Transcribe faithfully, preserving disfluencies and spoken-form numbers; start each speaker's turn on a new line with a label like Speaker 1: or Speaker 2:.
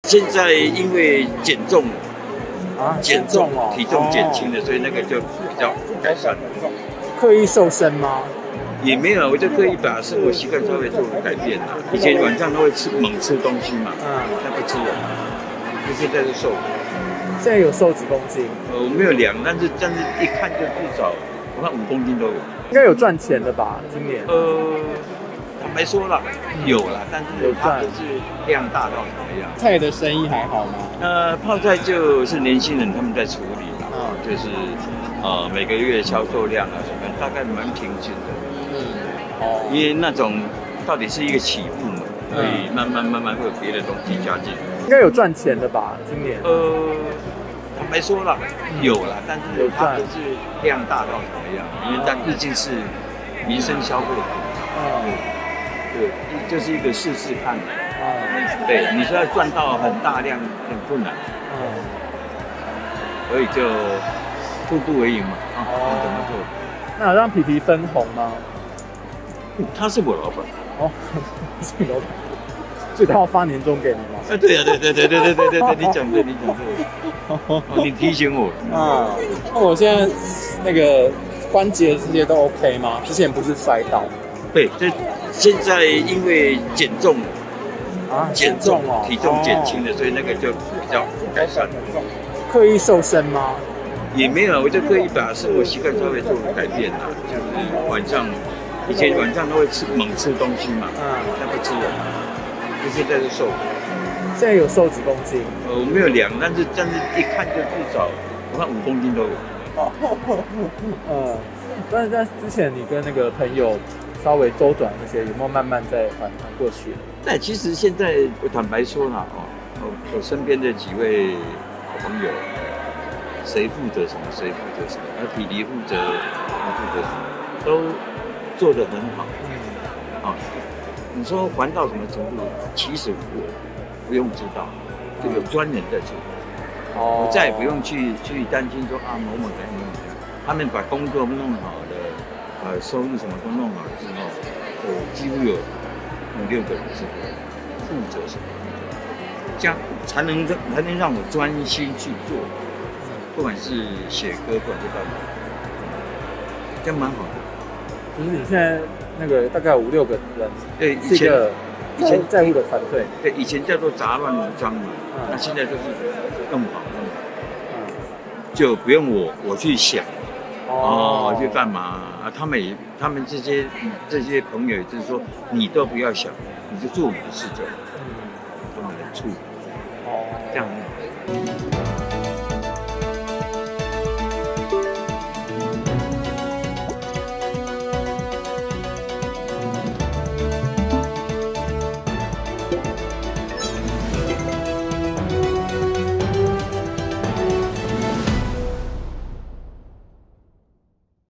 Speaker 1: 现在因为减重
Speaker 2: 啊，
Speaker 1: 减重
Speaker 2: 哦，
Speaker 1: 体重减轻了，所以那个就比较改善了。
Speaker 2: 刻意瘦身吗？
Speaker 1: 也没有，我就刻意把生活习惯稍微做了改变了。以前晚上都会吃猛吃东西嘛，嗯，现在不吃了，就现在是瘦。
Speaker 2: 现在有瘦几公斤？
Speaker 1: 呃，我没有量，但是但是一看就至少，我看五公斤都有。
Speaker 2: 应该有赚钱的吧？今年？
Speaker 1: 呃，坦白说了，有啦，但是
Speaker 2: 有赚，
Speaker 1: 是量大到什么样？
Speaker 2: 菜的生意还好吗？
Speaker 1: 呃，泡菜就是年轻人他们在处理啦，嗯，就是呃每个月销售量啊什么，大概蛮平均的。嗯，哦，因为那种到底是一个起步嘛，所以慢慢慢慢会有别的东西加进。应
Speaker 2: 该有赚钱的吧？今年？
Speaker 1: 呃，坦白说了，有啦，但是
Speaker 2: 有赚，
Speaker 1: 就是量大到什么样？因为它毕竟是民生消费品，嗯，对，就是一个试试看。嗯，对，你说要赚到很大量很困难。嗯，所以就步步为营嘛。啊，你怎么做？
Speaker 2: 那有让皮皮分红吗？
Speaker 1: 他是我老板。哦，
Speaker 2: 是你老板。所以他要发年终给你吗？
Speaker 1: 啊，对呀，对对对对对对对对，你讲对，你讲对。哦，你提醒我。
Speaker 2: 啊，那我现在那个关节这些都 OK 吗？之前不是摔倒。
Speaker 1: 对，这现在因为减重
Speaker 2: 啊，
Speaker 1: 减重哦，体重减轻了，所以那个就比较改善了。
Speaker 2: 刻意瘦身吗？
Speaker 1: 也没有，我就刻意把生活习惯稍微做了改变啦，就是晚上，以前晚上都会吃猛吃东西嘛，嗯，现在不吃了，就现在是瘦。
Speaker 2: 现在有瘦几公斤？
Speaker 1: 呃，我没有量，但是但是一看就至少，我看五公斤都有。
Speaker 2: 嗯，但是在之前你跟那个朋友稍微周转那些，有没有慢慢再缓缓过去？
Speaker 1: 但其实现在我坦白说啦，哦，我身边的几位好朋友。谁负责什么，谁负责什么，而体力负责，他负责什么，都做得很好。嗯，啊，你说还到什么程度？其实我不用知道，就有专人在做。哦，我再也不用去去担心说啊某某怎样某某怎样，他们把工作弄好了，呃，收入什么都弄好了之后，我几乎有五六个人是负责什么，这样才能让才能让我专心去做。不管是写歌，不管是干嘛，这样蛮好的。
Speaker 2: 就是你现在那个大概五六个人，
Speaker 1: 对，以前
Speaker 2: 以前在乎的团队，
Speaker 1: 对，以前叫做杂乱无章嘛，那现在就是弄好弄好，嗯，就不用我我去想，哦，去干嘛啊？他们也，他们这些这些朋友就是说，你都不要想，你就做你的事就好，嗯，做你的处，哦，这样。